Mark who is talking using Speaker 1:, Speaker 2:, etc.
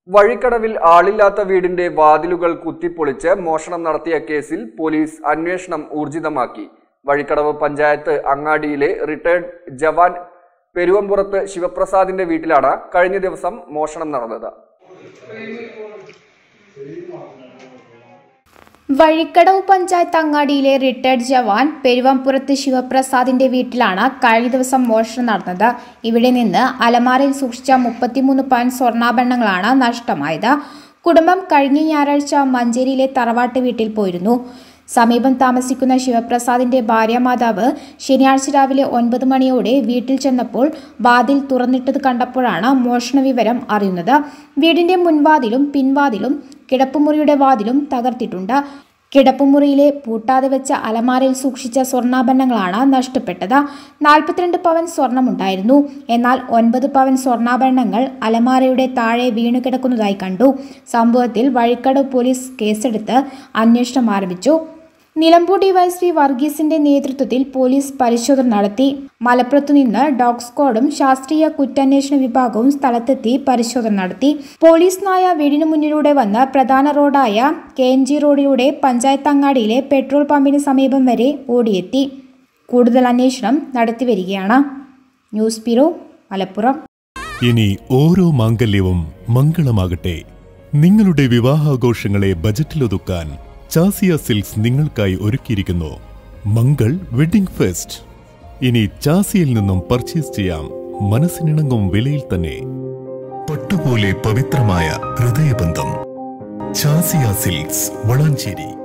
Speaker 1: വഴിക്കടവിൽ ആളില്ലാത്ത വീടിന്റെ വാതിലുകൾ കുത്തിപ്പൊളിച്ച് മോഷണം നടത്തിയ കേസിൽ പോലീസ് അന്വേഷണം ഊർജിതമാക്കി. വഴിക്കടവ് പഞ്ചായത്ത് അങ്ങാടിയിലെ റിട്ടയർഡ് ജവാൻ പെരുവമ്പുറത്ത് ശിവപ്രസാദിന്റെ വീട്ടിലാണ് കഴിഞ്ഞ ദിവസം മോഷണം നടന്നത്.
Speaker 2: വഴിക്കടവ് പഞ്ചായത്ത് അങ്ങാടിയിലെ റിട്ടയർഡ് ജവാൻ പെരുവമ്പുറത്ത് ശിവപ്രസാദിന്റെ വീട്ടിലാണ് കഴിഞ്ഞ ദിവസം മോഷണം നടന്നത്. ഇവിടെ നിന്ന് അലമാരയിൽ സൂക്ഷിച്ച 33 പവൻ സ്വർണ്ണാഭരണങ്ങളാണ് നഷ്ടമായത്. കുടുംബം കഴിഞ്ഞ ഞായറാഴ്ച മഞ്ചേരിയിലെ തറവാട്ട് വീട്ടിൽ പോയിരുന്നു. സമീപം താമസിക്കുന്ന ശിവപ്രസാദിന്റെ ഭാര്യാമാതാവ് ശനിയാഴ്ച രാവിലെ 9 മണിയോടെ വീട്ടിൽ ചെന്നപ്പോൾ വാതിൽ തുറന്നിട്ടത് കണ്ടപ്പോഴാണ് മോഷണ വിവരം അറിയുന്നത്. വീടിന്റെ മുൻവാതിലും പിൻവാതിലും കിടപ്പുമുറിയുടെ വാതിലും തകർത്തിട്ടുണ്ട്. കിടപ്പുമുറിയിലെ പൂട്ടാതെ വെച്ച അലമാരയിൽ സൂക്ഷിച്ച സ്വർണ്ണാഭരണങ്ങളാണ് നഷ്ടപ്പെട്ടത്. 42 പവൻ സ്വർണമുണ്ടായിരുന്നു. എന്നാൽ 9 പവൻ സ്വർണ്ണാഭരണങ്ങൾ അലമാരയുടെ താഴെ വീണുകിടക്കുന്നതായി കണ്ടു. സംഭവത്തിൽ വഴിക്കടവ് പോലീസ് കേസെടുത്ത് അന്വേഷണം ആരംഭിച്ചു. നിലമ്പൂർ ഡിവൈഎസ്പി വർഗീസിന്റെ നേതൃത്വത്തിൽ പോലീസ് പരിശോധന നടത്തി. മലപ്പുറത്തു നിന്ന് ഡോഗ് സ്ക്വാഡും ശാസ്ത്രീയ കുറ്റാന്വേഷണ വിഭാഗവും സ്ഥലത്തെത്തി പരിശോധന നടത്തി. പോലീസ് നായ വീടിനു മുന്നിലൂടെ വന്ന് പ്രധാന റോഡായ KNG റോഡിലൂടെ പഞ്ചായത്ത് അങ്ങാടിയിലെ പെട്രോൾ പമ്പിന് സമീപം വരെ ഓടിയെത്തി. കൂടുതൽ അന്വേഷണം നടത്തിവരികയാണ്. News bureau, Malappuram.
Speaker 3: ഇനി ഓരോ മാംഗല്യവും മംഗളമാകട്ടെ. നിങ്ങളുടെ വിവാഹാഘോഷങ്ങളെ ബജറ്റിലൊതുക്കാൻ ചാസിയ സിൽക്സ് നിങ്ങൾക്കായി ഒരുക്കിയിരിക്കുന്നു മംഗൾ വെഡിംഗ് ഫെസ്റ്റ്. ഇനി ചാസിയിൽ നിന്നും പർച്ചേസ് ചെയ്യാം മനസ്സിനിണങ്ങും വിലയിൽ തന്നെ. പട്ടുപോലെ പവിത്രമായ ഹൃദയബന്ധം. ചാസിയ സിൽക്സ്, വളാഞ്ചേരി.